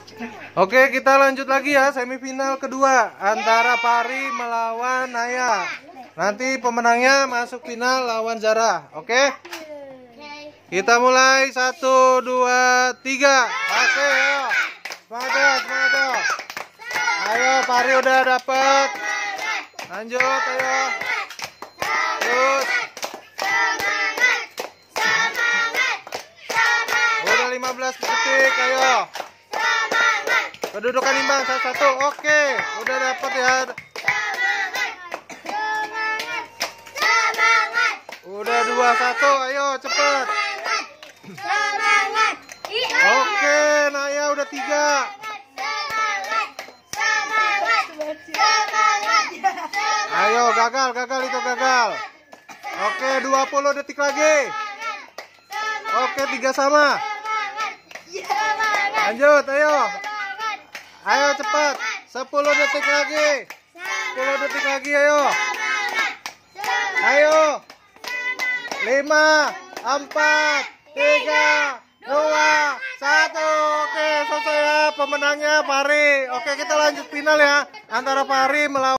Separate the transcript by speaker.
Speaker 1: Oke, kita lanjut lagi ya, semifinal kedua antara Pari melawan Naya. Nanti pemenangnya masuk final lawan Zara. Oke? Kita mulai 1, 2, 3. Oke, ayo. Semangat, semangat. Ayo, Pari udah dapet. Lanjut, ayo. Terus. Udah 15 detik, ayo. Kedudukan imbang 1-1. Oke, udah dapet ya. Udah 2-1, ayo cepet. Oke, Naya udah 3. Ayo, gagal itu gagal. Oke, 20 detik lagi. Oke, 3 sama. Lanjut, ayo. Ayo cepat. 10 detik lagi. 10 detik lagi, ayo. Ayo. 5, 4, 3, 2, 1. Oke, selesai ya pemenangnya Pari. Oke, kita lanjut final ya antara Pari melawan